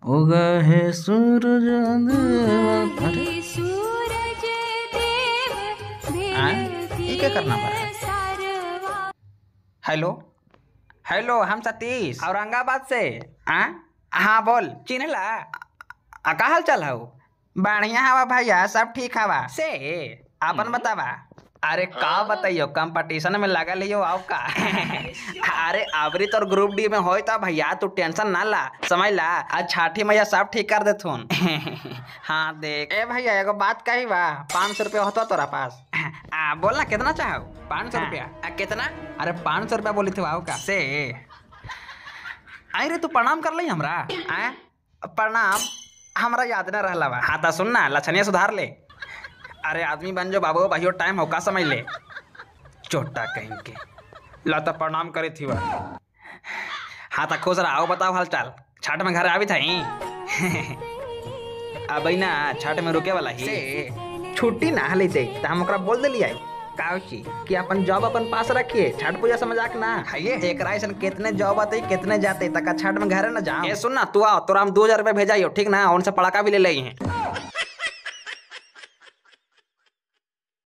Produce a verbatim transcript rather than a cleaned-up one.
उगा है सूरज देवा। अरे सूरज देव हाँ? ये क्या करना पड़ा? हेलो हेलो, हम सतीश औरंगाबाद से। हाँ हाँ बोल, चिन्हला? आ, का हाल चाल हो? बढ़िया हवा भैया, सब ठीक हवा से। अपन बतावा। अरे का बताइयो, कंपटीशन में लगल हियो आओ का। अरे अबरी तोर ग्रुप डी में होई तो भैया तू टेंशन ना ला, समझ ला। आज छाठी मैया सब ठीक कर देथुन। हाँ देख ए भैया, एगो बात कही बा। पाँच सौ रुपया होता तोरा पास? आ बोल ना, कितना चाहो? पाँच सौ रुपया? कितना? अरे पाँच सौ रुपया बोली थी आओ का से। आई रे तू प्रणाम कर ली हमरा। आ? प्रणाम हमरा याद न रहला बा। हाँ तो सुन ना, लक्षणिया सुधार ले। अरे आदमी बन जो बाबू, भाइयों टाइम हो का समझ ले। चोटा कहीं के ला तो प्रणाम करे थी बा। हाँ तो खुश रहा। बताओ हाल चाल। छठ में घर आवी थी। अब ना छठ में रुके वाला ही से छुट्टी ना हली थे तो हम ओकरा बोल दिलिए काउची कि अपन जॉब अपन पास रखिए, छठ पूजा से मजाक ना है। एक राइसन कितने जॉब आते कितने जाते तक छठ में घर न जा। ए सुन ना, तू आओ, तोरा हम दो हजार रुपया भेजाइयो, ठीक ना? उनसे पड़ाका भी ले ली हैं।